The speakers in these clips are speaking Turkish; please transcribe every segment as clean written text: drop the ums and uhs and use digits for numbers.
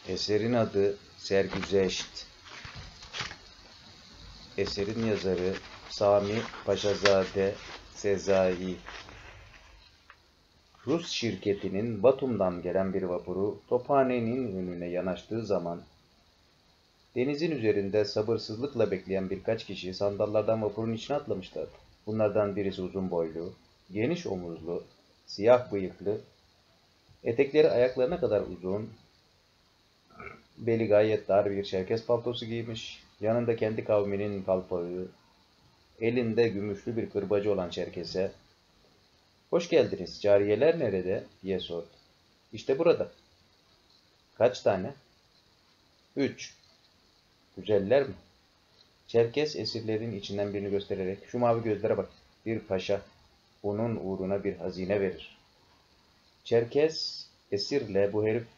Eserin adı Sergüzeşt. Eserin yazarı Sami Paşazade Sezai. Rus şirketinin Batum'dan gelen bir vapuru Tophane'nin önüne yanaştığı zaman denizin üzerinde sabırsızlıkla bekleyen birkaç kişi sandallardan vapurun içine atlamışlardı. Bunlardan birisi uzun boylu, geniş omuzlu, siyah bıyıklı, etekleri ayaklarına kadar uzun, beli gayet dar bir Çerkes paltosu giymiş, yanında kendi kavminin kalpağı, elinde gümüşlü bir kırbacı olan Çerkes'e "Hoş geldiniz, cariyeler nerede?" diye sordu. "İşte burada." "Kaç tane?" "3." "Güzeller mi?" Çerkes esirlerin içinden birini göstererek "Şu mavi gözlere bak, bir paşa, bunun uğruna bir hazine verir." Çerkes esirle bu herif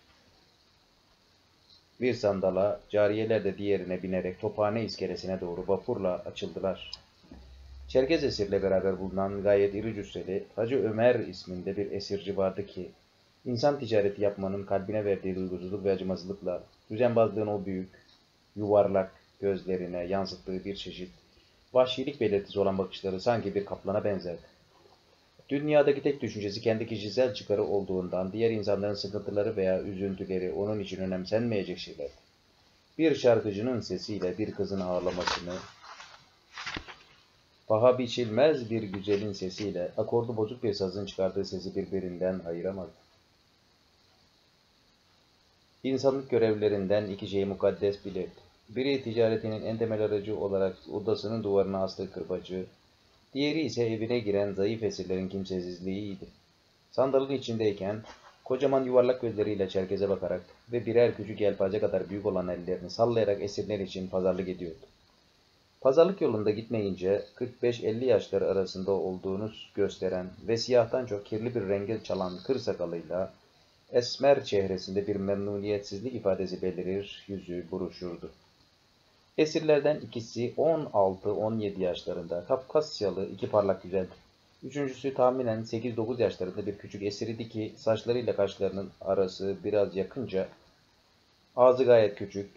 bir sandala, cariyeler de diğerine binerek Tophane iskelesine doğru vapurla açıldılar. Çerkez esirle beraber bulunan gayet iri cüsseli Hacı Ömer isminde bir esirci vardı ki, insan ticareti yapmanın kalbine verdiği duygusuzluk ve acımasızlıkla düzenbazlığın o büyük, yuvarlak gözlerine yansıttığı bir çeşit vahşilik belirtisi olan bakışları sanki bir kaplana benzerdi. Dünyadaki tek düşüncesi kendi kişisel çıkarı olduğundan diğer insanların sıkıntıları veya üzüntüleri onun için önemsenmeyecek şeylerdi. Bir şarkıcının sesiyle bir kızın ağlamasını, paha biçilmez bir güzelin sesiyle akordu bozuk bir sazın çıkardığı sesi birbirinden ayıramazdı. İnsanlık görevlerinden iki şeyi mukaddes bilirdi. Biri ticaretinin en temel aracı olarak odasının duvarına astığı kırbacı, diğeri ise evine giren zayıf esirlerin kimsesizliğiydi. Sandalın içindeyken kocaman yuvarlak gözleriyle Çerkez'e bakarak ve birer küçük yelpaze kadar büyük olan ellerini sallayarak esirler için pazarlık ediyordu. Pazarlık yolunda gitmeyince 45-50 yaşları arasında olduğunu gösteren ve siyahtan çok kirli bir renge çalan kır sakalıyla esmer çehresinde bir memnuniyetsizlik ifadesi belirir, yüzü buruşurdu. Esirlerden ikisi 16-17 yaşlarında, Kafkasyalı iki parlak güzeldi. Üçüncüsü tahminen 8-9 yaşlarında bir küçük esir idi ki saçlarıyla kaşlarının arası biraz yakınca, ağzı gayet küçük,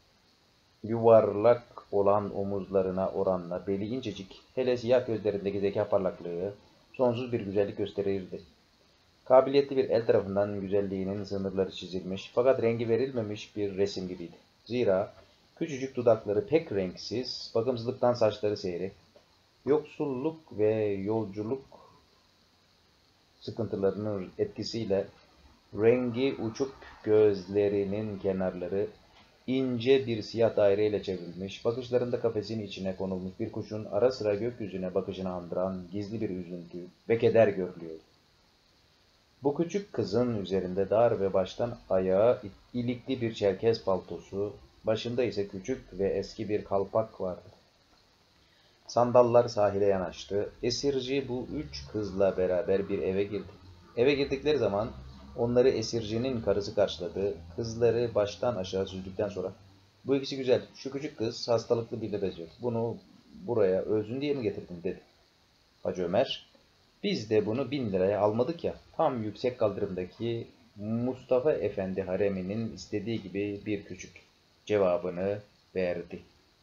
yuvarlak olan omuzlarına oranla beli incecik, hele siyah gözlerindeki zeka parlaklığı sonsuz bir güzellik gösterirdi. Kabiliyetli bir el tarafından güzelliğinin sınırları çizilmiş fakat rengi verilmemiş bir resim gibiydi. Zira küçücük dudakları pek renksiz, bakımsızlıktan saçları seyrek, yoksulluk ve yolculuk sıkıntılarının etkisiyle rengi uçuk gözlerinin kenarları ince bir siyah daireyle çevrilmiş, bakışlarında kafesin içine konulmuş bir kuşun ara sıra gökyüzüne bakışını andıran gizli bir üzüntü ve keder görülüyordu. Bu küçük kızın üzerinde dar ve baştan ayağa ilikli bir Çerkez paltosu, başında ise küçük ve eski bir kalpak vardı. Sandallar sahile yanaştı. Esirci bu üç kızla beraber bir eve girdi. Eve girdikleri zaman onları esircinin karısı karşıladı. Kızları baştan aşağı süzdükten sonra "Bu ikisi güzel. Şu küçük kız hastalıklı birine benziyor. Bunu buraya ölsün diye mi getirdin?" dedi. Hacı Ömer, "Biz de bunu 1000 liraya almadık ya." Tam yüksek kaldırımdaki Mustafa Efendi hareminin istediği gibi bir küçük cevabını verdi.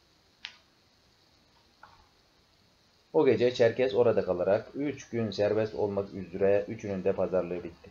O gece Çerkes orada kalarak 3 gün serbest olmak üzere üçünün de pazarlığı bitti.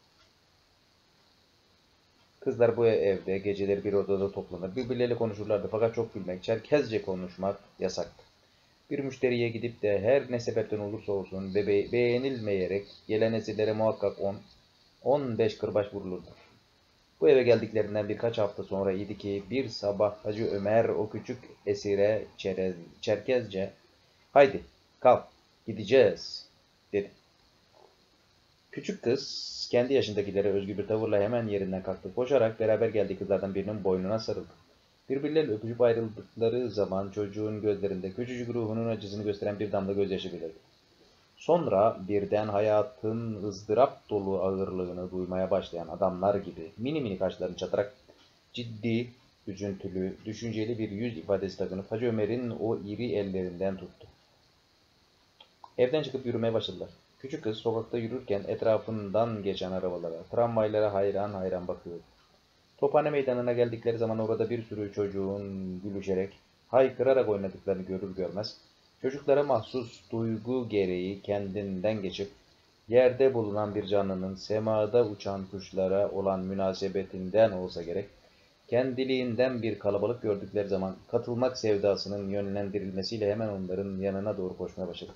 Kızlar bu evde geceleri bir odada toplanır, birbirleriyle konuşurlardı fakat çok gülmek, Çerkezce konuşmak yasaktı. Bir müşteriye gidip de her ne sebepten olursa olsun beğenilmeyerek gelen esirlere muhakkak 10-15 kırbaç vurulurdu. Bu eve geldiklerinden birkaç hafta sonra idi ki bir sabah Hacı Ömer o küçük esire Çerkezce "Haydi kalk gideceğiz," dedi. Küçük kız kendi yaşındakilere özgü bir tavırla hemen yerinden kalktı. Koşarak beraber geldiği kızlardan birinin boynuna sarıldı. Birbirleriyle öpüşüp ayrıldıkları zaman çocuğun gözlerinde küçücük ruhunun acısını gösteren bir damla gözyaşı belirdi. Sonra birden hayatın ızdırap dolu ağırlığını duymaya başlayan adamlar gibi mini mini kaşlarını çatarak ciddi, üzüntülü, düşünceli bir yüz ifadesi takınıp Hacı Ömer'in o iri ellerinden tuttu. Evden çıkıp yürümeye başladılar. Küçük kız sokakta yürürken etrafından geçen arabalara, tramvaylara hayran hayran bakıyordu. Tophane meydanına geldikleri zaman orada bir sürü çocuğun gülüşerek, haykırarak oynadıklarını görür görmez, çocuklara mahsus duygu gereği kendinden geçip, yerde bulunan bir canlının semada uçan kuşlara olan münasebetinden olsa gerek, kendiliğinden bir kalabalık gördükleri zaman katılmak sevdasının yönlendirilmesiyle hemen onların yanına doğru koşmaya başladı.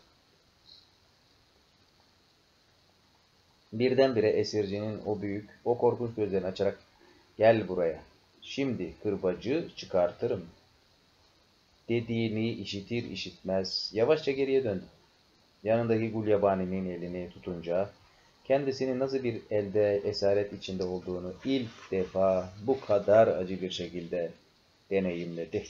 Birdenbire esircinin o büyük, o korkunç gözlerini açarak "Gel buraya, şimdi kırbacı çıkartırım" dediğini işitir işitmez yavaşça geriye döndü. Yanındaki Gulyabani'nin elini tutunca kendisinin nasıl bir elde esaret içinde olduğunu ilk defa bu kadar acı bir şekilde deneyimledi.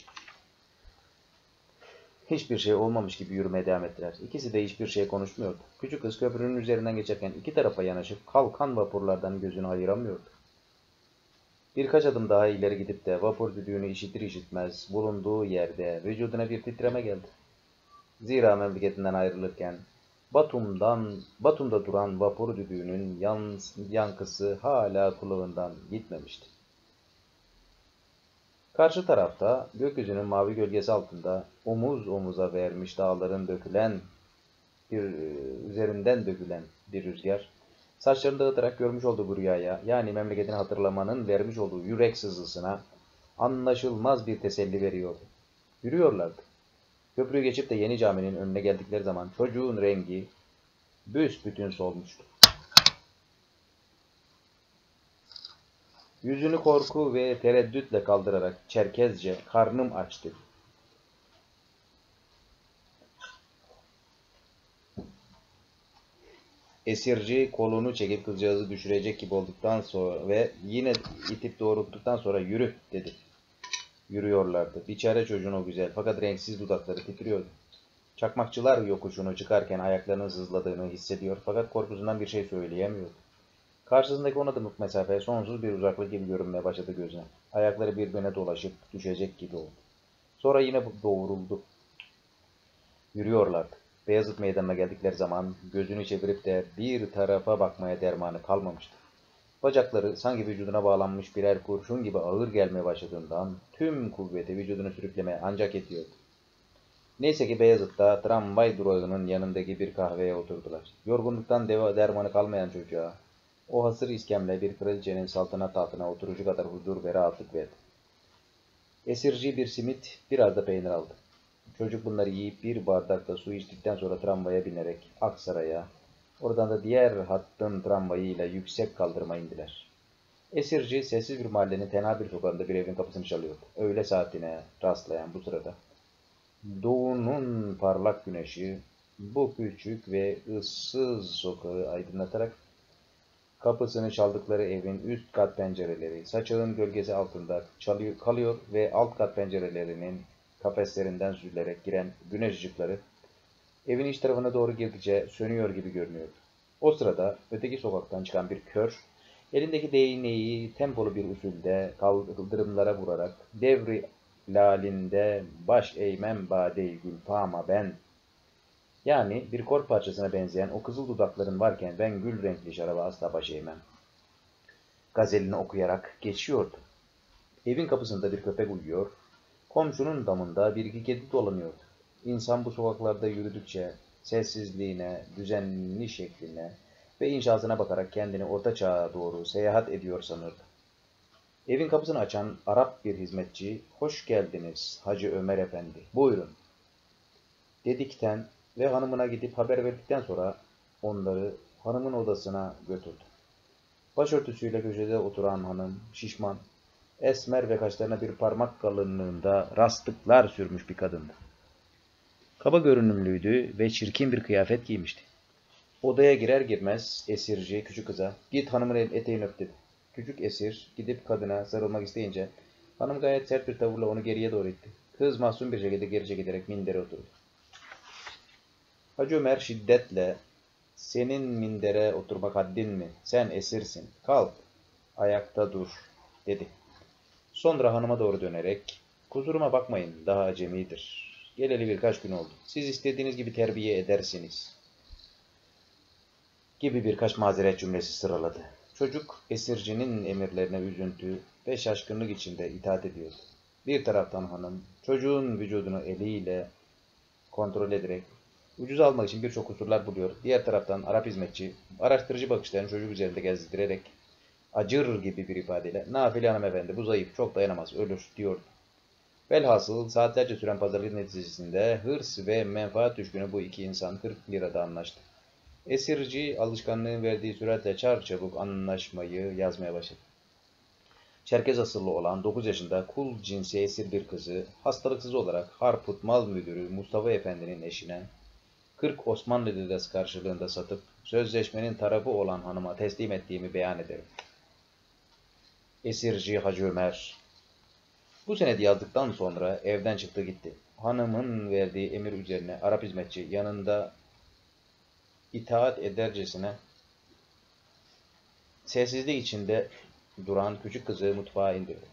Hiçbir şey olmamış gibi yürümeye devam ettiler. İkisi de hiçbir şey konuşmuyordu. Küçük kız köprünün üzerinden geçerken iki tarafa yanaşıp kalkan vapurlardan gözünü ayıramıyordu. Birkaç adım daha ileri gidip de vapur düdüğünü işitir işitmez bulunduğu yerde vücuduna bir titreme geldi. Zira memleketinden ayrılırken Batum'da duran vapur düdüğünün yankısı hala kulağından gitmemişti. Karşı tarafta gökyüzünün mavi gölgesi altında omuz omuza vermiş dağların üzerinden dökülen bir rüzgar, saçlarını dağıtarak görmüş olduğu bu rüyaya, yani memleketini hatırlamanın vermiş olduğu yürek sızısına anlaşılmaz bir teselli veriyordu. Yürüyorlardı. Köprüyü geçip de yeni caminin önüne geldikleri zaman çocuğun rengi büsbütün solmuştu. Yüzünü korku ve tereddütle kaldırarak Çerkezce "Karnım aç" dedi. Esirci kolunu çekip kızcağızı düşürecek gibi olduktan sonra ve yine itip doğrulttuktan sonra "Yürü" dedi. Yürüyorlardı. Biçare çocuğun o güzel fakat renksiz dudakları titriyordu. Çakmakçılar yokuşunu çıkarken ayaklarının sızladığını hissediyor fakat korkusundan bir şey söyleyemiyordu. Karşısındaki 10 adımlık mesafe sonsuz bir uzaklık gibi görünmeye başladı gözüne. Ayakları birbirine dolaşıp düşecek gibi oldu. Sonra yine doğruldu. Yürüyorlardı. Beyazıt Meydanı'na geldikleri zaman gözünü çevirip de bir tarafa bakmaya dermanı kalmamıştı. Bacakları sanki vücuduna bağlanmış birer kurşun gibi ağır gelmeye başladığından tüm kuvveti vücudunu sürüklemeye ancak yetiyordu. Neyse ki Beyazıt'ta tramvay durağının yanındaki bir kahveye oturdular. Yorgunluktan dermanı kalmayan çocuğa o hasır iskemle bir kraliçenin saltanat tahtına oturucu kadar huzur ve rahatlık verdi. Esirci bir simit, biraz da peynir aldı. Çocuk bunları yiyip bir bardakta su içtikten sonra tramvaya binerek Aksaray'a, oradan da diğer hattın tramvayıyla yüksek kaldırıma indiler. Esirci sessiz bir mahallenin tenha bir sokağında bir evin kapısını çalıyordu. Öğle saatine rastlayan bu sırada doğunun parlak güneşi bu küçük ve ıssız sokağı aydınlatarak kapısını çaldıkları evin üst kat pencereleri saçağın gölgesi altında kalıyor ve alt kat pencerelerinin kafeslerinden süzülerek giren güneş ışıkları evin iç tarafına doğru girdikçe sönüyor gibi görünüyordu. O sırada öteki sokaktan çıkan bir kör, elindeki değneği tempolu bir usulde kaldırımlara vurarak "Devri lalinde baş eğmem bade-i gülfama ben", yani bir kor parçasına benzeyen o kızıl dudakların varken ben gül renkli şaraba asla baş eğmem gazelini okuyarak geçiyordu. Evin kapısında bir köpek uyuyor, komşunun damında bir iki kedi dolanıyordu. İnsan bu sokaklarda yürüdükçe sessizliğine, düzenli şekline ve inşasına bakarak kendini orta çağa doğru seyahat ediyor sanırdı. Evin kapısını açan Arap bir hizmetçi, "Hoş geldiniz Hacı Ömer Efendi, buyurun" dedikten ve hanımına gidip haber verdikten sonra onları hanımın odasına götürdü. Başörtüsüyle köşede oturan hanım, şişman, esmer ve kaşlarına bir parmak kalınlığında rastlıklar sürmüş bir kadındı. Kaba görünümlüydü ve çirkin bir kıyafet giymişti. Odaya girer girmez esirci küçük kıza "Git hanımın eteğini öp" dedi. Küçük esir gidip kadına sarılmak isteyince hanım gayet sert bir tavırla onu geriye doğru itti. Kız mahzun bir şekilde geri çekilerek mindere oturdu. Hacı Ömer şiddetle "Senin mindere oturmak haddin mi? Sen esirsin. Kalk, ayakta dur" dedi. Sonra hanıma doğru dönerek "Kusuruma bakmayın, daha acemidir. Geleli birkaç gün oldu. Siz istediğiniz gibi terbiye edersiniz" gibi birkaç mazeret cümlesi sıraladı. Çocuk esircinin emirlerine üzüntü ve şaşkınlık içinde itaat ediyordu. Bir taraftan hanım çocuğun vücudunu eliyle kontrol ederek ucuz almak için birçok kusurlar buluyor. Diğer taraftan Arap hizmetçi araştırıcı bakışlarını çocuk üzerinde gezdirerek acır gibi bir ifadeyle "Nafile hanımefendi bu zayıf çok dayanamaz ölür" diyordu. Velhasıl saatlerce süren pazarlık neticesinde hırs ve menfaat düşkünü bu iki insan 40 lirada anlaştı. Esirci alışkanlığın verdiği süratle çarçabuk anlaşmayı yazmaya başladı. Çerkez asıllı olan 9 yaşında kul cinsi esir bir kızı hastalıksız olarak Harput Mal Müdürü Mustafa Efendi'nin eşine 40 Osmanlı lirası karşılığında satıp sözleşmenin tarafı olan hanıma teslim ettiğimi beyan ederim. Esirci Hacı Ömer. Bu senedi yazdıktan sonra evden çıktı gitti. Hanımın verdiği emir üzerine Arap hizmetçi yanında itaat edercesine sessizlik içinde duran küçük kızı mutfağa indirdi.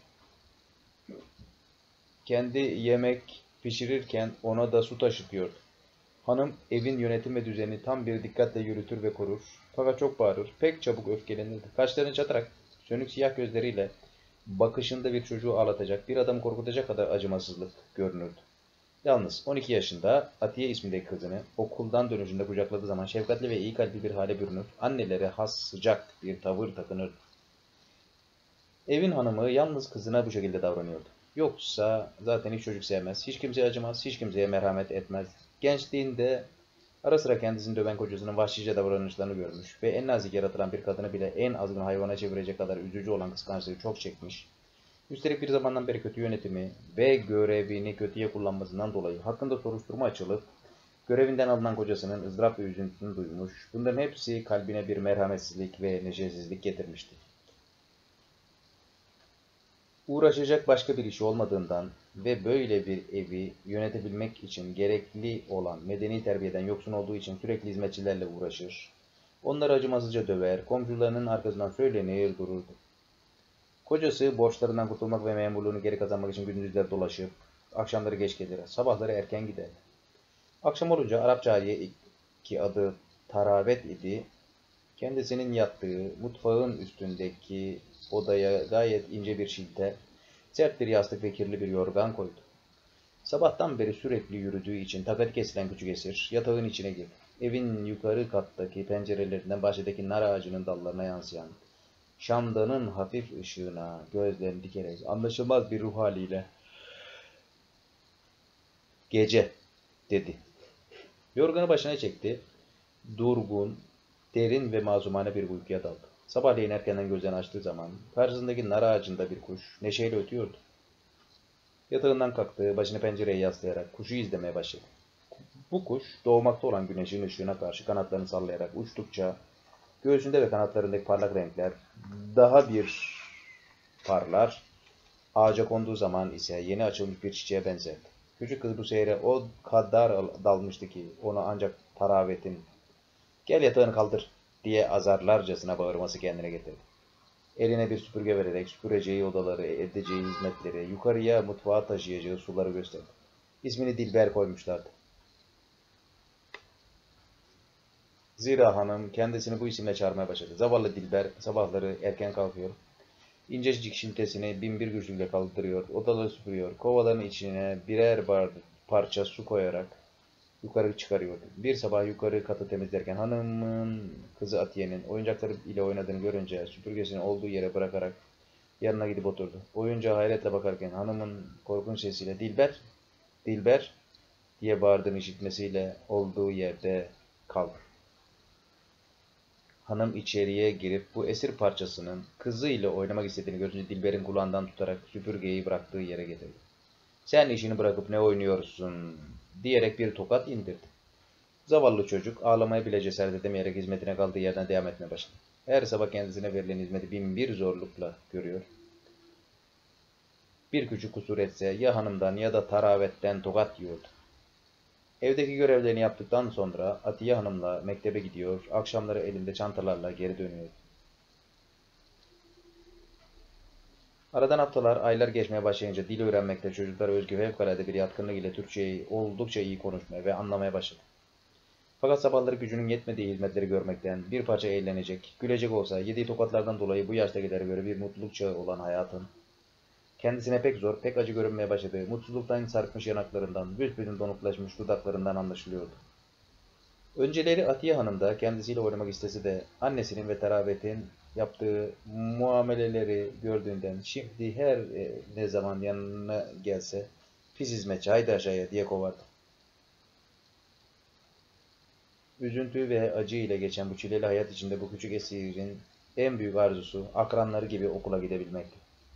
Kendi yemek pişirirken ona da su taşıtıyordu. Hanım evin yönetim ve düzenini tam bir dikkatle yürütür ve korur. Fakat çok bağırır, pek çabuk öfkelenirdi. Kaşlarını çatarak, sönük siyah gözleriyle bakışında bir çocuğu ağlatacak, bir adamı korkutacak kadar acımasızlık görünürdü. Yalnız 12 yaşında Atiye ismindeki kızını okuldan dönüşünde kucakladığı zaman şefkatli ve iyi kalpli bir hale bürünür, annelere has sıcak bir tavır takınırdı. Evin hanımı yalnız kızına bu şekilde davranıyordu. Yoksa zaten hiç çocuk sevmez, hiç kimseye acımaz, hiç kimseye merhamet etmez. Gençliğinde ara sıra kendisini döven kocasının vahşice davranışlarını görmüş ve en nazik yaratılan bir kadını bile en azgın hayvana çevirecek kadar üzücü olan kıskançlığı çok çekmiş. Üstelik bir zamandan beri kötü yönetimi ve görevini kötüye kullanmasından dolayı hakkında soruşturma açılıp görevinden alınan kocasının ızdırap ve üzüntüsünü duymuş. Bunların hepsi kalbine bir merhametsizlik ve neşesizlik getirmişti. Uğraşacak başka bir işi olmadığından ve böyle bir evi yönetebilmek için gerekli olan medeni terbiyeden yoksun olduğu için sürekli hizmetçilerle uğraşır. Onları acımasızca döver, komşularının arkasından söylenir dururdu. Kocası borçlarından kurtulmak ve memurluğunu geri kazanmak için gündüzler dolaşıp, akşamları geç gelir, sabahları erken gider. Akşam olunca Arap cariye ki adı Taravet idi, kendisinin yattığı mutfağın üstündeki odaya gayet ince bir şilte, sert bir yastık ve kirli bir yorgan koydu. Sabahtan beri sürekli yürüdüğü için takati kesilen küçük esir yatağın içine girdi. Evin yukarı kattaki pencerelerinden bahçedeki nar ağacının dallarına yansıyan şamdanın hafif ışığına gözlerini dikerek anlaşılmaz bir ruh haliyle "Gece" dedi. Yorganı başına çekti. Durgun, derin ve mazumane bir uykuya daldı. Sabahleyin erkenden gözlerini açtığı zaman karşısındaki nar ağacında bir kuş neşeyle ötüyordu. Yatağından kalktı, başını pencereye yaslayarak kuşu izlemeye başladı. Bu kuş doğmakta olan güneşin ışığına karşı kanatlarını sallayarak uçtukça göğsünde ve kanatlarındaki parlak renkler daha bir parlar. Ağaca konduğu zaman ise yeni açılmış bir çiçeğe benzerdi. Küçük kız bu seyre o kadar dalmıştı ki onu ancak Taravet'in "Gel yatağını kaldır" diye azarlarcasına bağırması kendine getirdi. Eline bir süpürge vererek süpüreceği odaları, edeceği hizmetleri, yukarıya mutfağa taşıyacağı suları gösterdi. İsmini Dilber koymuşlardı. Zira hanım kendisini bu isimle çağırmaya başladı. Zavallı Dilber sabahları erken kalkıyor. İncecik şiltesini binbir güçlükle kaldırıyor, odaları süpürüyor, kovaların içine birer parça su koyarak yukarı çıkarıyordu. Bir sabah yukarı katı temizlerken hanımın kızı Atiye'nin oyuncakları ile oynadığını görünce süpürgesini olduğu yere bırakarak yanına gidip oturdu. Oyuncağa hayretle bakarken hanımın korkunç sesiyle "Dilber, Dilber" diye bağırdığını işitmesiyle olduğu yerde kaldı. Hanım içeriye girip bu esir parçasının kızı ile oynamak istediğini görünce Dilber'in kulağından tutarak süpürgeyi bıraktığı yere getirdi. "Sen işini bırakıp ne oynuyorsun?" diyerek bir tokat indirdi. Zavallı çocuk ağlamaya bile cesaret edemeyerek hizmetine kaldığı yerden devam etmeye başladı. Her sabah kendisine verilen hizmeti binbir zorlukla görüyor. Bir küçük kusur etse ya hanımdan ya da Taravet'ten tokat yiyordu. Evdeki görevlerini yaptıktan sonra Atiye Hanım'la mektebe gidiyor, akşamları elinde çantalarla geri dönüyor. Aradan haftalar, aylar geçmeye başlayınca dil öğrenmekte çocuklara özgü fevkalade bir yatkınlık ile Türkçeyi oldukça iyi konuşmaya ve anlamaya başladı. Fakat sabahları gücünün yetmediği hizmetleri görmekten bir parça eğlenecek, gülecek olsa yediği tokatlardan dolayı bu yaştakilere göre bir mutluluk çağı olan hayatın, kendisine pek zor, pek acı görünmeye başladığı, mutsuzluktan sarkmış yanaklarından, büsbütün donuklaşmış dudaklarından anlaşılıyordu. Önceleri Atiye Hanım da kendisiyle oynamak istese de annesinin ve Teravet'in yaptığı muameleleri gördüğünden şimdi her ne zaman yanına gelse pis hizmetçi haydi aşağıya diye kovardı. Üzüntü ve acı ile geçen bu çileli hayat içinde bu küçük esirin en büyük arzusu akranları gibi okula gidebilmekti.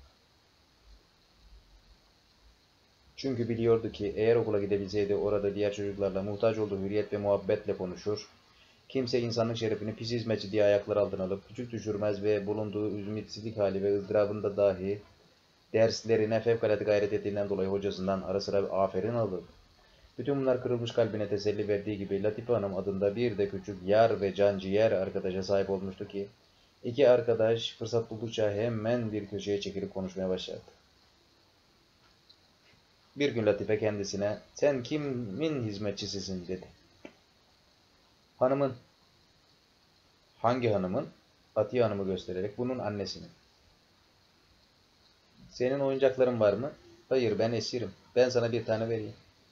Çünkü biliyordu ki eğer okula gidebilseydi orada diğer çocuklarla muhtaç olduğu hürriyet ve muhabbetle konuşur, kimse insanlık şerefini pis hizmetçi diye ayaklar altına alıp küçük düşürmez ve bulunduğu ümitsizlik hali ve ızdırabında dahi derslerine fevkalade gayret ettiğinden dolayı hocasından ara sıra aferin alırdı. Bütün bunlar kırılmış kalbine teselli verdiği gibi Latife Hanım adında bir de küçük yar ve canciğer arkadaşa sahip olmuştu ki, iki arkadaş fırsat buldukça hemen bir köşeye çekilip konuşmaya başlardı. Bir gün Latife kendisine, "Sen kimin hizmetçisisin?" dedi. "Hanımın." "Hangi hanımın?" Atiye Hanım'ı göstererek, "Bunun annesinin." "Senin oyuncakların var mı?" "Hayır, ben esirim. Ben sana bir tane vereyim."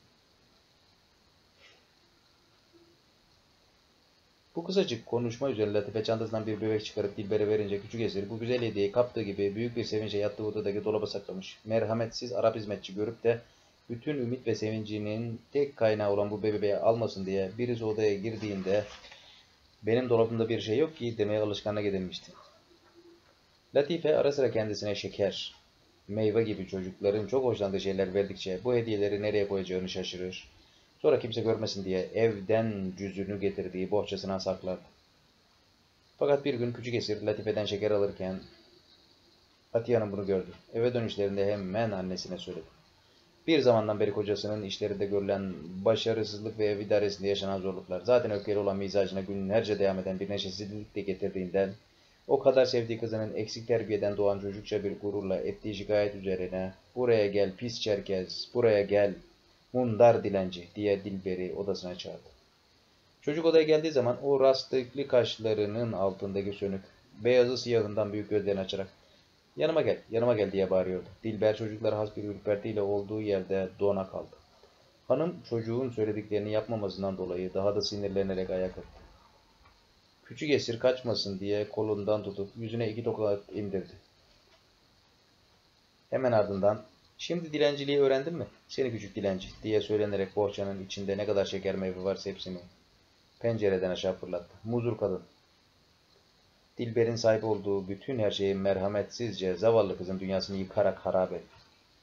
Bu kısacık konuşma üzerine Latife çantasından bir bebek çıkarıp Dilber'e verince küçük esir bu güzel hediyeyi kaptığı gibi büyük bir sevinçle yattığı odadaki dolaba saklamış. Merhametsiz Arap hizmetçi görüp de bütün ümit ve sevincinin tek kaynağı olan bu bebeği almasın diye birisi odaya girdiğinde "Benim dolabımda bir şey yok ki" demeye alışkanlık edinmişti. Latife ara sıra kendisine şeker, meyve gibi çocukların çok hoşlandığı şeyler verdikçe bu hediyeleri nereye koyacağını şaşırır. Sonra kimse görmesin diye evden cüzünü getirdiği bohçasına saklardı. Fakat bir gün küçük esir Latife'den şeker alırken Atiye Hanım bunu gördü. Eve dönüşlerinde hemen annesine söyledi. Bir zamandan beri kocasının işlerinde görülen başarısızlık ve ev idaresinde yaşanan zorluklar, zaten öfkeli olan mizacına günlerce devam eden bir neşesizlik de getirdiğinden, o kadar sevdiği kızının eksik terbiyeden doğan çocukça bir gururla ettiği şikayet üzerine "Buraya gel pis çerkez, buraya gel mundar dilenci" diye Dilber'i odasına çağırdı. Çocuk odaya geldiği zaman o rastlıklı kaşlarının altındaki sönük, beyazı siyahından büyük gözlerini açarak "Yanıma gel, yanıma gel" diye bağırıyordu. Dilber çocuklara has bir ürpertiyle olduğu yerde dona kaldı. Hanım çocuğun söylediklerini yapmamasından dolayı daha da sinirlenerek ayağa kalktı. Küçük esir kaçmasın diye kolundan tutup yüzüne iki tokat indirdi. Hemen ardından "Şimdi dilenciliği öğrendin mi? Seni küçük dilenci" diye söylenerek bohçanın içinde ne kadar şeker meyve varsa hepsini pencereden aşağı fırlattı. Muzur kadın. Dilber'in sahip olduğu bütün her şeyi merhametsizce zavallı kızın dünyasını yıkarak harap etti.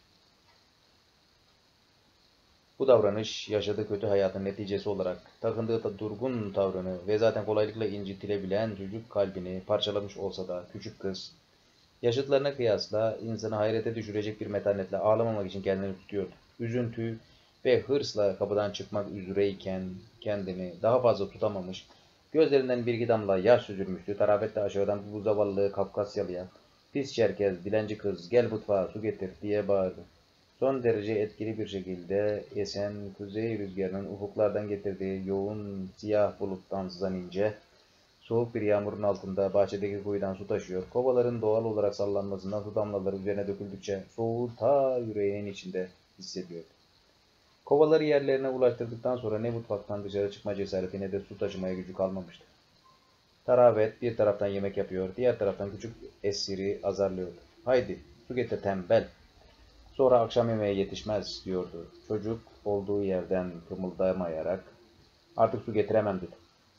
Bu davranış yaşadığı kötü hayatın neticesi olarak takındığı da durgun tavrını ve zaten kolaylıkla incitilebilen çocuk kalbini parçalamış olsa da küçük kız, yaşıtlarına kıyasla insanı hayrete düşürecek bir metanetle ağlamamak için kendini tutuyordu. Üzüntü ve hırsla kapıdan çıkmak üzereyken kendini daha fazla tutamamış, gözlerinden bir iki damla yaş süzülmüştü. Tarafetle aşağıdan bu zavallı Kafkasyalıya "Pis Çerkez, dilenci kız, gel mutfağa su getir" diye bağırdı. Son derece etkili bir şekilde esen kuzey rüzgarının ufuklardan getirdiği yoğun siyah buluttan sızan ince, soğuk bir yağmurun altında bahçedeki kuyudan su taşıyor. Kovaların doğal olarak sallanmasından su damlaları üzerine döküldükçe soğuğu ta yüreğinin içinde hissediyor. Kovaları yerlerine ulaştırdıktan sonra ne mutfaktan dışarı çıkma cesareti ne de su taşımaya gücü kalmamıştı. Taravet bir taraftan yemek yapıyor, diğer taraftan küçük esiri azarlıyordu. "Haydi su getir tembel. Sonra akşam yemeğe yetişmez" diyordu. Çocuk olduğu yerden kımıldamayarak "Artık su getiremem" dedi.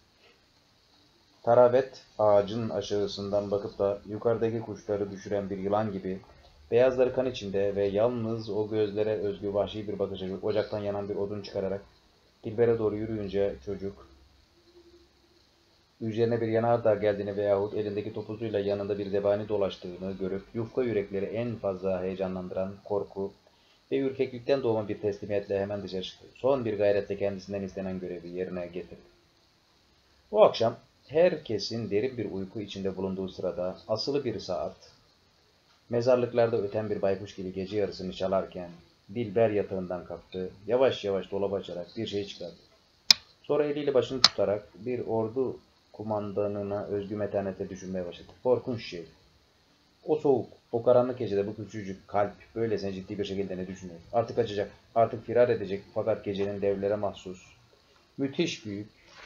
Taravet ağacın aşağısından bakıp da yukarıdaki kuşları düşüren bir yılan gibi beyazları kan içinde ve yalnız o gözlere özgü vahşi bir bakışa ocaktan yanan bir odun çıkararak Dilber'e doğru yürüyünce çocuk üzerine bir yanardağ geldiğini veyahut elindeki topuzuyla yanında bir zebani dolaştığını görüp yufka yürekleri en fazla heyecanlandıran korku ve ürkeklikten doğma bir teslimiyetle hemen dışarı çıktı. Son bir gayretle kendisinden istenen görevi yerine getirdi. O akşam herkesin derin bir uyku içinde bulunduğu sırada asılı bir saat, mezarlıklarda öten bir baykuş gibi gece yarısını çalarken Dilber yatağından kalktı, yavaş yavaş dolabı açarak bir şey çıkardı. Sonra eliyle başını tutarak bir ordu kumandanına özgü metanetle düşünmeye başladı. Korkunç şey. O soğuk, o karanlık gecede bu küçücük kalp böylesine ciddi bir şekilde ne düşünüyor? Artık kaçacak, artık firar edecek fakat gecenin devlere mahsus, müthiş büyük,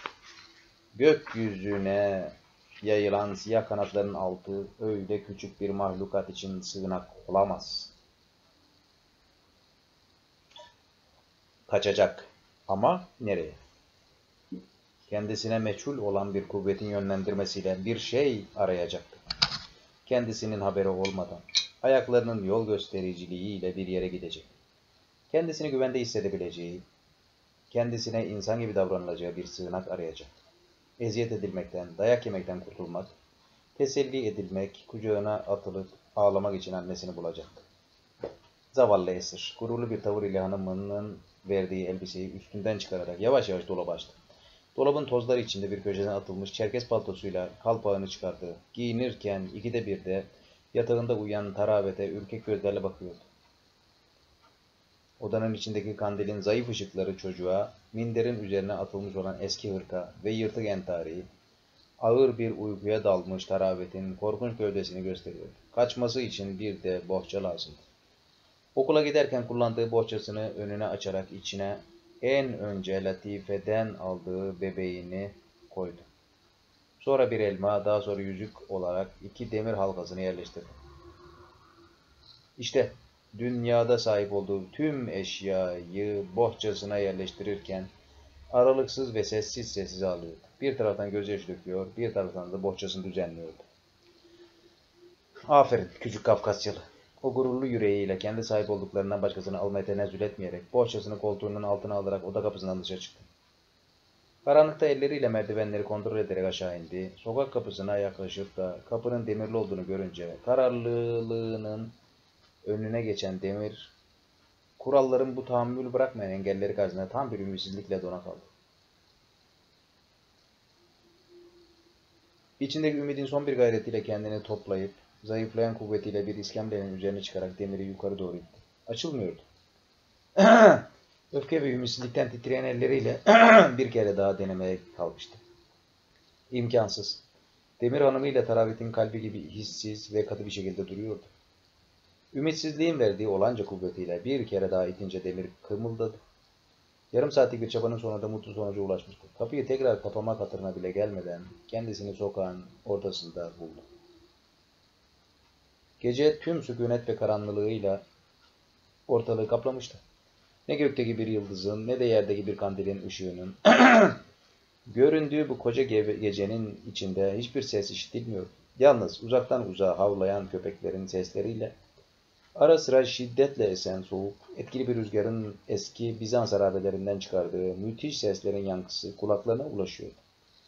gökyüzüne yayılan siyah kanatların altı öyle küçük bir mahlukat için sığınak olamaz. Kaçacak. Ama nereye? Kendisine meçhul olan bir kuvvetin yönlendirmesiyle bir şey arayacaktı. Kendisinin haberi olmadan, ayaklarının yol göstericiliğiyle bir yere gidecek. Kendisini güvende hissedebileceği, kendisine insan gibi davranılacağı bir sığınak arayacak. Eziyet edilmekten, dayak yemekten kurtulmak, teselli edilmek, kucağına atılıp ağlamak için annesini bulacaktı. Zavallı esir, gururlu bir tavır ile hanımının verdiği elbiseyi üstünden çıkararak yavaş yavaş dolaba açtı. Dolabın tozları içinde bir köşesine atılmış çerkes paltosuyla kalpağını çıkardı. Giyinirken ikide bir de yatağında uyuyan tarabete ürkek gözlerle bakıyordu. Odanın içindeki kandilin zayıf ışıkları çocuğa, minderin üzerine atılmış olan eski hırka ve yırtık entari, ağır bir uykuya dalmış tarabetin korkunç gövdesini gösteriyordu. Kaçması için bir de bohça lazımdı. Okula giderken kullandığı bohçasını önüne açarak içine en önce Latife'den aldığı bebeğini koydu. Sonra bir elma, daha sonra yüzük olarak 2 demir halkasını yerleştirdi. İşte dünyada sahip olduğu tüm eşyayı bohçasına yerleştirirken aralıksız ve sessiz sessiz ağlıyordu. Bir taraftan gözyaşı döküyor, bir taraftan da bohçasını düzenliyordu. Aferin küçük Kafkasyalı. O gururlu yüreğiyle kendi sahip olduklarından başkasını almaya tenezzül etmeyerek bohçasını koltuğunun altına alarak oda kapısından dışarı çıktı. Karanlıkta elleriyle merdivenleri kontrol ederek aşağı indi. Sokak kapısına yaklaşıp da kapının demirli olduğunu görünce kararlılığının önüne geçen demir, kuralların bu tahammül bırakmayan engelleri karşısında tam bir ümitsizlikle dona kaldı. İçindeki ümidin son bir gayretiyle kendini toplayıp, zayıflayan kuvvetiyle bir iskemlenin üzerine çıkarak demiri yukarı doğru itti. Açılmıyordu. Öfke ve ümitsizlikten titreyen elleriyle bir kere daha denemeye kalkıştı. İmkansız. Demir hanımıyla Taravet'in kalbi gibi hissiz ve katı bir şekilde duruyordu. Ümitsizliğin verdiği olanca kuvvetiyle bir kere daha itince demir kımıldadı. Yarım saatlik bir çabanın sonunda mutlu sonuca ulaşmıştı. Kapıyı tekrar kapamak hatırına bile gelmeden kendisini sokağın ortasında buldu. Gece tüm sükunet ve karanlığıyla ortalığı kaplamıştı. Ne gökteki bir yıldızın ne de yerdeki bir kandilin ışığının göründüğü bu koca gecenin içinde hiçbir ses işitilmiyordu. Yalnız uzaktan uzağa havlayan köpeklerin sesleriyle ara sıra şiddetle esen soğuk, etkili bir rüzgarın eski Bizans harabelerinden çıkardığı müthiş seslerin yankısı kulaklarına ulaşıyordu.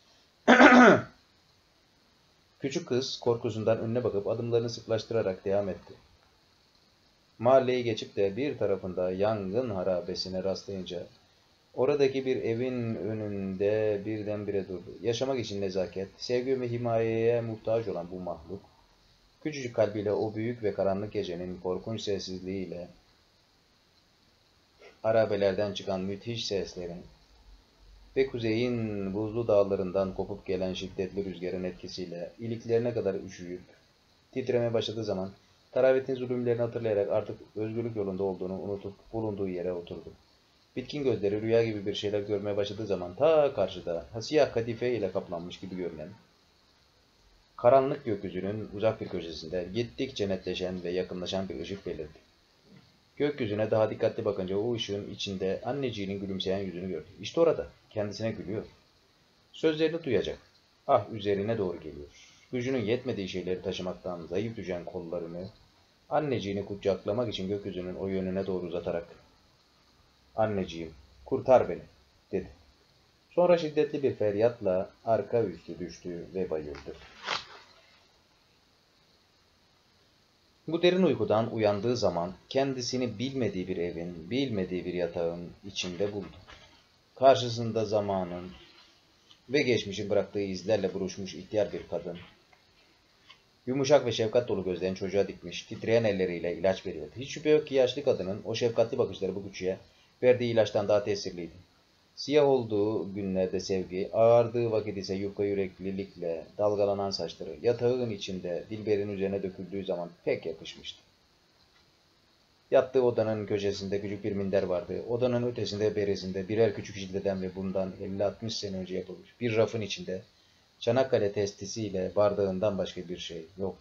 Küçük kız korkusundan önüne bakıp adımlarını sıklaştırarak devam etti. Mahalleyi geçip de bir tarafında yangın harabesine rastlayınca oradaki bir evin önünde birdenbire durdu. Yaşamak için nezaket, sevgi ve himayeye muhtaç olan bu mahluk, küçücük kalbiyle o büyük ve karanlık gecenin korkunç sessizliğiyle, harabelerden çıkan müthiş seslerin ve kuzeyin buzlu dağlarından kopup gelen şiddetli rüzgarın etkisiyle iliklerine kadar üşüyüp titremeye başladığı zaman Taravet'in zulümlerini hatırlayarak artık özgürlük yolunda olduğunu unutup bulunduğu yere oturdu. Bitkin gözleri rüya gibi bir şeyler görmeye başladığı zaman ta karşıda siyah kadife ile kaplanmış gibi görülen karanlık gökyüzünün uzak bir köşesinde gittikçe netleşen ve yakınlaşan bir ışık belirdi. Gökyüzüne daha dikkatli bakınca o ışığın içinde anneciğinin gülümseyen yüzünü gördü. İşte orada, kendisine gülüyor. Sözlerini duyacak. Ah üzerine doğru geliyor. Gücünün yetmediği şeyleri taşımaktan zayıf düşen kollarını anneciğini kucaklamak için gökyüzünün o yönüne doğru uzatarak "Anneciğim, kurtar beni," dedi. Sonra şiddetli bir feryatla arka üstü düştü ve bayıldı. Bu derin uykudan uyandığı zaman kendisini bilmediği bir evin, bilmediği bir yatağın içinde buldu. Karşısında zamanın ve geçmişin bıraktığı izlerle buruşmuş ihtiyar bir kadın, yumuşak ve şefkat dolu gözlerini çocuğa dikmiş, titreyen elleriyle ilaç veriyordu. Hiç şüphe yok ki yaşlı kadının o şefkatli bakışları bu küçüğe verdiği ilaçtan daha tesirliydi. Siyah olduğu günlerde sevgi, ağardığı vakit ise yufka yüreklilikle dalgalanan saçları yatağın içinde Dilber'in üzerine döküldüğü zaman pek yakışmıştı. Yattığı odanın köşesinde küçük bir minder vardı. Odanın ötesinde beresinde birer küçük jildeden ve bundan 50-60 sene önce yapılmış bir rafın içinde Çanakkale testisiyle bardağından başka bir şey yoktu.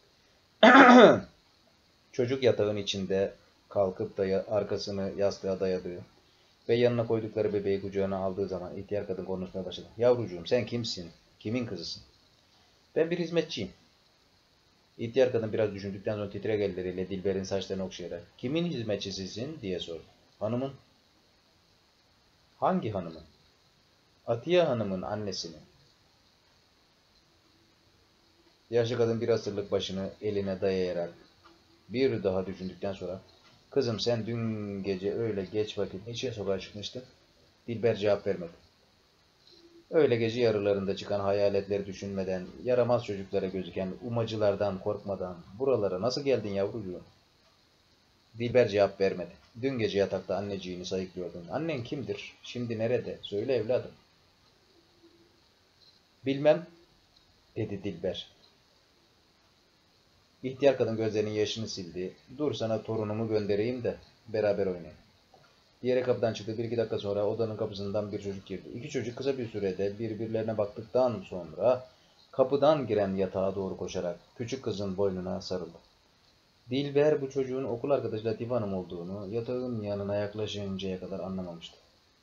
Çocuk yatağın içinde kalkıp arkasını yastığa dayadığı ve yanına koydukları bebeği kucağına aldığı zaman ihtiyar kadın konuşmaya başladı. Yavrucuğum sen kimsin? Kimin kızısın? Ben bir hizmetçiyim. İhtiyar kadın biraz düşündükten sonra titrek elleriyle Dilber'in saçlarını okşayarak kimin hizmetçisisin diye sordu. Hanımın. Hangi hanımın? Atiye Hanım'ın annesinin. Yaşlı kadın bir asırlık başını eline dayayarak bir daha düşündükten sonra kızım sen dün gece öyle geç vakit niçin sokağa çıkmıştın? Dilber cevap vermedi. Öyle gece yarılarında çıkan hayaletleri düşünmeden, yaramaz çocuklara gözüken umacılardan korkmadan buralara nasıl geldin yavrucuğum? Dilber cevap vermedi. Dün gece yatakta anneciğini sayıklıyordun. Annen kimdir? Şimdi nerede? Söyle evladım. Bilmem, dedi Dilber. İhtiyar kadın gözlerinin yaşını sildi. Dur sana torunumu göndereyim de beraber oynayın. Diğeri kapıdan çıktı. 1-2 dakika sonra odanın kapısından bir çocuk girdi. İki çocuk kısa bir sürede birbirlerine baktıktan sonra kapıdan giren yatağa doğru koşarak küçük kızın boynuna sarıldı. Dilber bu çocuğun okul arkadaşı Latife Hanım olduğunu yatağın yanına yaklaşıncaya kadar anlamamıştı.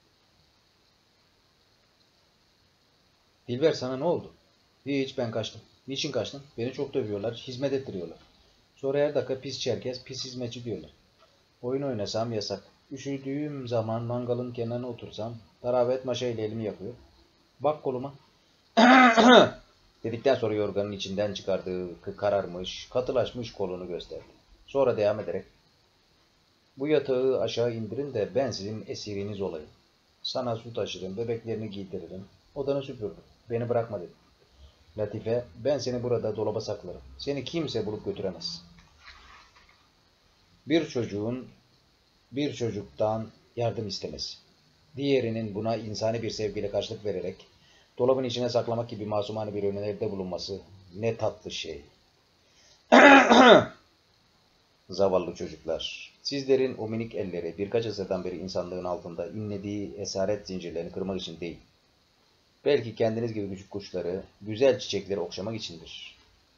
Dilber sana ne oldu? Hiç ben kaçtım. Niçin kaçtın? Beni çok dövüyorlar, hizmet ettiriyorlar. Sonra her dakika pis çerkez, pis hizmetçi diyorlar. Oyun oynasam yasak. Üşüdüğüm zaman mangalın kenarına otursam Taravet maşa ile elimi yakıyor. Bak koluma. Dedikten sonra yorganın içinden çıkardığı kararmış, katılaşmış kolunu gösterdi. Sonra devam ederek bu yatağı aşağı indirin de ben sizin esiriniz olayım. Sana su taşırım, bebeklerini giydiririm, odanı süpürürüm. Beni bırakma dedi. Latife, ben seni burada dolaba saklarım. Seni kimse bulup götüremez. Bir çocuğun bir çocuktan yardım istemesi. Diğerinin buna insani bir sevgiyle karşılık vererek dolabın içine saklamak gibi masumane bir öneride bulunması ne tatlı şey. Zavallı çocuklar. Sizlerin o minik elleri birkaç asırdan beri insanlığın altında inlediği esaret zincirlerini kırmak için değil. Belki kendiniz gibi küçük kuşları, güzel çiçekleri okşamak içindir.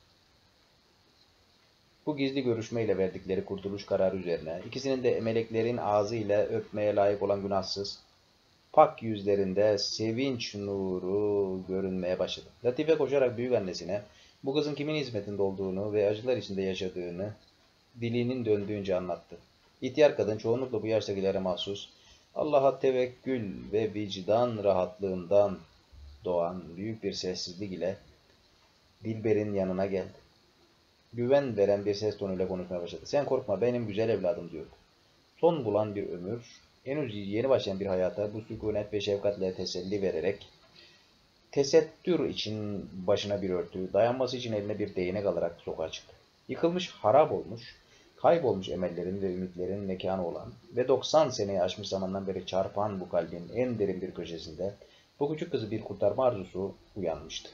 Bu gizli görüşmeyle verdikleri kurtuluş kararı üzerine ikisinin de meleklerin ağzıyla öpmeye layık olan günahsız, pak yüzlerinde sevinç nuru görünmeye başladı. Latife koşarak büyükannesine bu kızın kimin hizmetinde olduğunu ve acılar içinde yaşadığını dilinin döndüğünce anlattı. İhtiyar kadın çoğunlukla bu yaştakilere mahsus Allah'a tevekkül ve vicdan rahatlığından doğan büyük bir sessizlik ile Dilber'in yanına geldi. Güven veren bir ses tonuyla konuşmaya başladı. Sen korkma benim güzel evladım diyordu. Son bulan bir ömür, henüz yeni başlayan bir hayata bu sükunet ve şefkatle teselli vererek tesettür için başına bir örtü, dayanması için eline bir değnek alarak sokağa çıktı. Yıkılmış, harap olmuş, kaybolmuş emellerin ve ümitlerin mekanı olan ve 90 seneyi aşmış zamandan beri çarpan bu kalbin en derin bir köşesinde bu küçük kızı bir kurtarma arzusu uyanmıştı.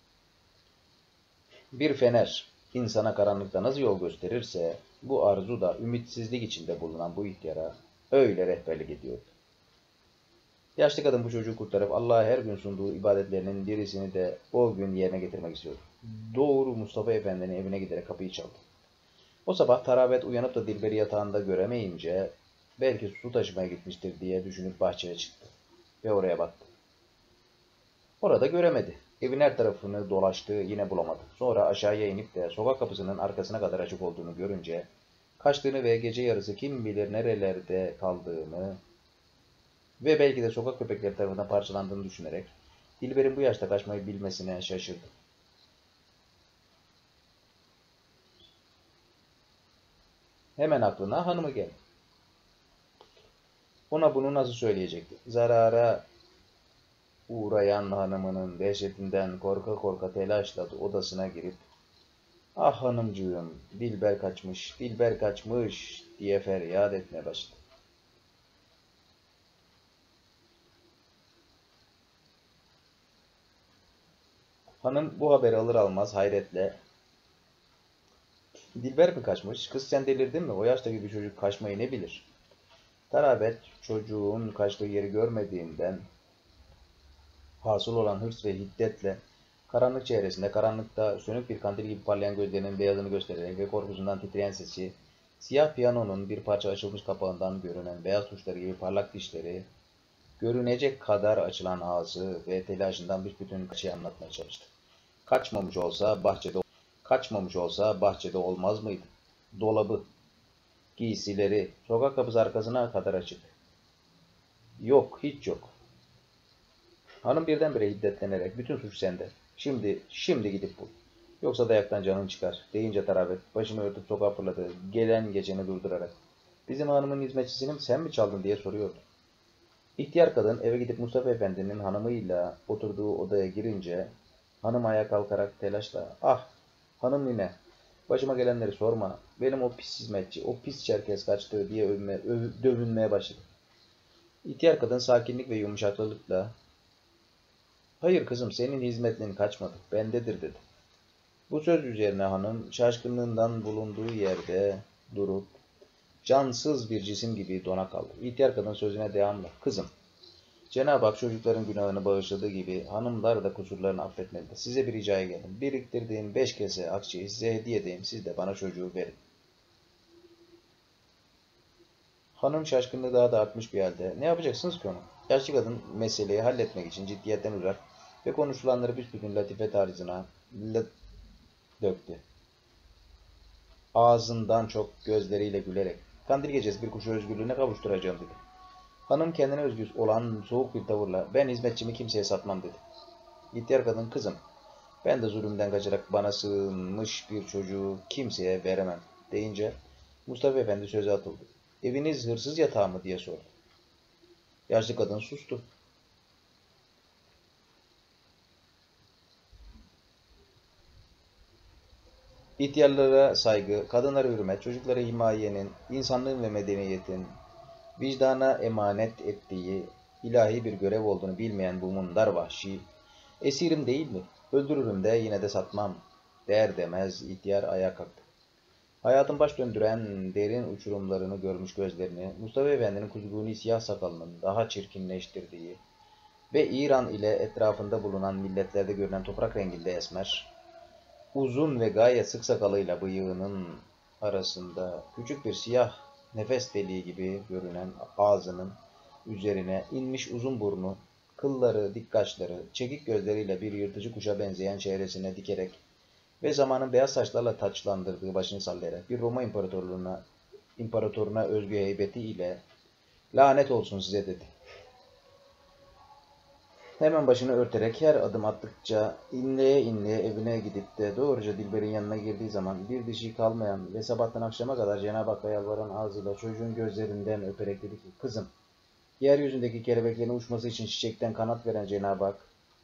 Bir fener insana karanlıkta nasıl yol gösterirse bu arzu da ümitsizlik içinde bulunan bu ihtiyara öyle rehberlik ediyordu. Yaşlı kadın bu çocuğu kurtarıp Allah'a her gün sunduğu ibadetlerinin birisini de o gün yerine getirmek istiyordu. Doğru Mustafa Efendi'nin evine giderek kapıyı çaldı. O sabah Taravet uyanıp da Dilber'i yatağında göremeyince belki su taşımaya gitmiştir diye düşünüp bahçeye çıktı ve oraya baktı. Orada göremedi. Evin her tarafını dolaştı, yine bulamadı. Sonra aşağıya inip de sokak kapısının arkasına kadar açık olduğunu görünce kaçtığını ve gece yarısı kim bilir nerelerde kaldığını ve belki de sokak köpekleri tarafından parçalandığını düşünerek Dilber'in bu yaşta kaçmayı bilmesine şaşırdı. Hemen aklına hanımı geldi. Ona bunu nasıl söyleyecekti? Zarara uğrayan hanımının dehşetinden korka korka telaşla odasına girip "Ah hanımcığım, Dilber kaçmış, Dilber kaçmış" diye feryat etmeye başladı. Hanım bu haberi alır almaz hayretle "Dilber mi kaçmış? Kız sen delirdin mi? O yaştaki bir çocuk kaçmayı ne bilir?" Tarabet çocuğun kaçtığı yeri görmediğinden hasıl olan hırs ve hiddetle karanlık çehresinde, karanlıkta sönük bir kandil gibi parlayan gözlerinin beyazını göstererek ve korkusundan titreyen sesi, siyah piyanonun bir parça açılmış kapağından görünen beyaz tuşları gibi parlak dişleri, görünecek kadar açılan ağzı ve telaşından büsbütün şey anlatmaya çalıştı. Kaçmamış olsa bahçede kaçmamış olsa bahçede olmaz mıydı? Dolabı, giysileri, sokak kapısı arkasına kadar açık. Yok, hiç yok. Hanım birdenbire hiddetlenerek bütün suç sende. Şimdi gidip bul. Yoksa dayaktan canın çıkar deyince Tarabet başını örtüp sokağa fırladı. Gelen geçeni durdurarak. Bizim hanımın hizmetçisini sen mi çaldın diye soruyordu. İhtiyar kadın eve gidip Mustafa Efendi'nin hanımıyla oturduğu odaya girince hanım ayağa kalkarak telaşla "Ah hanım nine, başıma gelenleri sorma. Benim o pis hizmetçi, o pis Çerkez kaçtı" diye dövünmeye başladı. İhtiyar kadın sakinlik ve yumuşaklılıkla "Hayır kızım, senin hizmetlin kaçmadı, bendedir" dedi. Bu söz üzerine hanım şaşkınlığından bulunduğu yerde durup cansız bir cisim gibi dona kaldı. İhtiyar kadın sözüne devamla "Kızım, Cenab-ı Hak çocukların günahını bağışladığı gibi hanımlar da kusurlarını affetmelidir. Size bir ricaya geldim. Biriktirdiğim 5 kese akçeyi size hediye edeyim. Siz de bana çocuğu verin." Hanım şaşkınlığı daha da artmış bir halde. "Ne yapacaksınız ki onu?" Yaşlı kadın meseleyi halletmek için ciddiyetten uzak ve konuşulanları büsbütün latife tarzına döktü. Ağzından çok gözleriyle gülerek "Kandil gecesi bir kuşu özgürlüğüne kavuşturacağım" dedi. Hanım kendine özgü olan soğuk bir tavırla "Ben hizmetçimi kimseye satmam" dedi. İhtiyar kadın "Kızım, ben de zulümden kaçarak bana sığınmış bir çocuğu kimseye veremem" deyince Mustafa Efendi söze atıldı. "Eviniz hırsız yatağı mı?" diye sordu. Yaşlı kadın sustu. İhtiyarlara saygı, kadınlara hürmet, çocuklara himayenin, insanlığın ve medeniyetin vicdana emanet ettiği ilahi bir görev olduğunu bilmeyen bu mundar vahşi, "Esirim değil mi? Öldürürüm de yine de satmam" der demez ihtiyar ayağa kalktı. Hayatın baş döndüren derin uçurumlarını görmüş gözlerini, Mustafa Efendi'nin kuzguni siyah sakalının daha çirkinleştirdiği ve İran ile etrafında bulunan milletlerde görünen toprak renginde esmer, uzun ve gayet sık sakalıyla bıyığının arasında küçük bir siyah nefes deliği gibi görünen ağzının üzerine inmiş uzun burnu, kılları, dik kaşları, çekik gözleriyle bir yırtıcı kuşa benzeyen çehresine dikerek ve zamanın beyaz saçlarla taçlandırdığı başını sallayarak bir Roma imparatoruna özgü heybeti ile "Lanet olsun size" dedi. Hemen başını örterek her adım attıkça inleye inleye evine gidip de doğruca Dilber'in yanına girdiği zaman bir dişi kalmayan ve sabahtan akşama kadar Cenab-ı Hakk'a yalvaran ağzıyla çocuğun gözlerinden öperek dedi ki "Kızım, yeryüzündeki kelebeklerin uçması için çiçekten kanat veren Cenab-ı Hak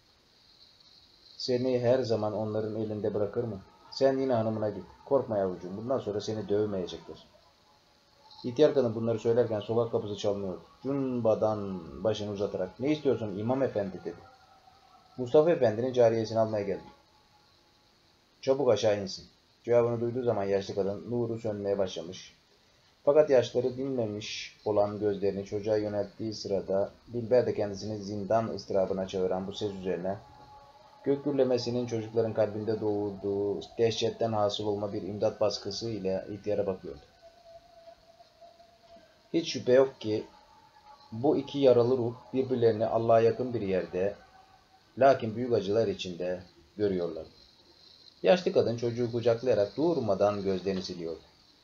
seni her zaman onların elinde bırakır mı? Sen yine hanımına git. Korkma yavrucuğum, bundan sonra seni dövmeyecekler." İhtiyar kadın bunları söylerken sokak kapısı çalınıyordu. Cunbadan başını uzatarak "Ne istiyorsun İmam Efendi?" dedi. "Mustafa Efendi'nin cariyesini almaya geldim." "Çabuk aşağı insin." Cevabını duyduğu zaman yaşlı kadın nuru sönmeye başlamış. Fakat yaşları dinmemiş olan gözlerini çocuğa yönelttiği sırada Dilber de kendisini zindan ıstırabına çağıran bu ses üzerine gök gürlemesinin çocukların kalbinde doğurduğu dehşetten hasıl olma bir imdat baskısı ile ihtiyara bakıyordu. Hiç şüphe yok ki bu iki yaralı ruh birbirlerini Allah'a yakın bir yerde, lakin büyük acılar içinde görüyorlar. Yaşlı kadın çocuğu kucaklayarak durmadan gözlerini siliyordu.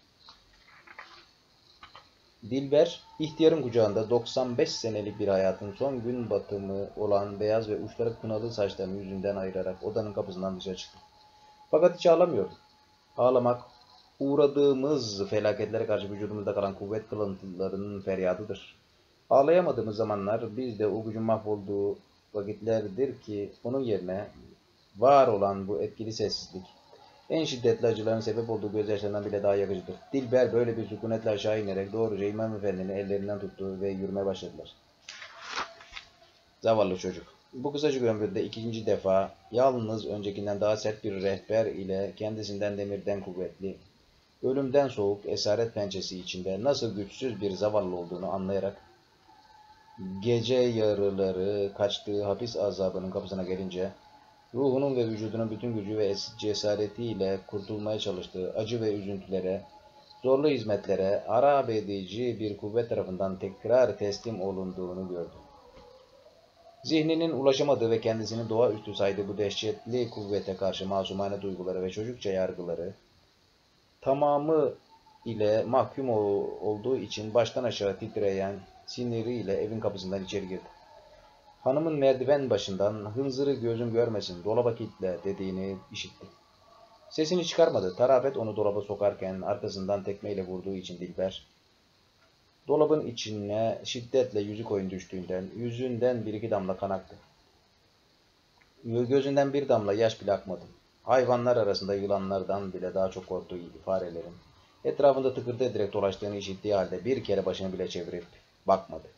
Dilber, ihtiyarın kucağında 95 senelik bir hayatın son gün batımı olan beyaz ve uçları kınalı saçlarını yüzünden ayırarak odanın kapısından dışarı çıktı. Fakat hiç ağlamıyordu. Ağlamak, uğradığımız felaketlere karşı vücudumuzda kalan kuvvet kılıntılarının feryadıdır. Ağlayamadığımız zamanlar bizde o gücün mahvolduğu vakitlerdir ki onun yerine var olan bu etkili sessizlik, en şiddetli acıların sebep olduğu gözyaşlarından bile daha yakıcıdır. Dilber böyle bir sükunetle aşağı inerek doğruca İmam Efendi'nin ellerinden tuttu ve yürümeye başladılar. Zavallı çocuk. Bu kısacık ömründe ikinci defa yalnız öncekinden daha sert bir rehber ile kendisinden demirden kuvvetli, ölümden soğuk esaret pençesi içinde nasıl güçsüz bir zavallı olduğunu anlayarak gece yarıları kaçtığı hapis azabının kapısına gelince ruhunun ve vücudunun bütün gücü ve cesaretiyle kurtulmaya çalıştığı acı ve üzüntülere, zorlu hizmetlere harap edici bir kuvvet tarafından tekrar teslim olunduğunu gördü. Zihninin ulaşamadığı ve kendisini doğaüstü saydığı bu dehşetli kuvvete karşı masumane duyguları ve çocukça yargıları tamamı ile mahkum olduğu için baştan aşağı titreyen siniriyle evin kapısından içeri girdi. Hanımın merdiven başından "Hınzırı gözüm görmesin, dolaba kilitle" dediğini işitti. Sesini çıkarmadı. Tarafet onu dolaba sokarken arkasından tekmeyle vurduğu için Dilber, dolabın içine şiddetle yüzü koyun düştüğünden yüzünden bir iki damla kan aktı. Gözünden bir damla yaş bile akmadı. Hayvanlar arasında yılanlardan bile daha çok korktuğu farelerin etrafında tıkırtı ederek dolaştığını işittiği halde bir kere başını bile çevirip bakmadı.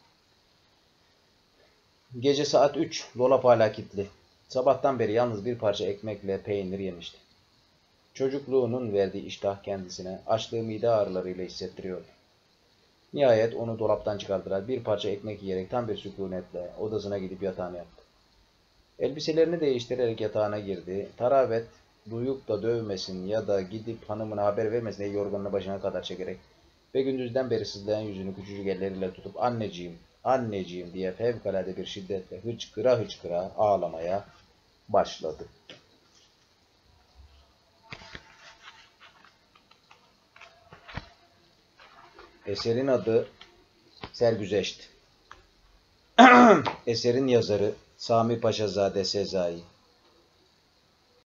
Gece saat 3, dolap hala kilitli. Sabahtan beri yalnız bir parça ekmekle peynir yemişti. Çocukluğunun verdiği iştah kendisine açlığı mide ağrılarıyla hissettiriyordu. Nihayet onu dolaptan çıkardılar. Bir parça ekmek yiyerek tam bir sükunetle odasına gidip yatağına yattı. Elbiselerini değiştirerek yatağına girdi. Taravet duyup da dövmesin ya da gidip hanımına haber vermesin diye yorganını başına kadar çekerek ve gündüzden beri sızlayan yüzünü küçücük elleriyle tutup "Anneciğim, anneciğim" diye fevkalade bir şiddetle hıçkıra hıçkıra ağlamaya başladı. Eserin adı Sergüzeşt. Eserin yazarı Sami Paşazade Sezai.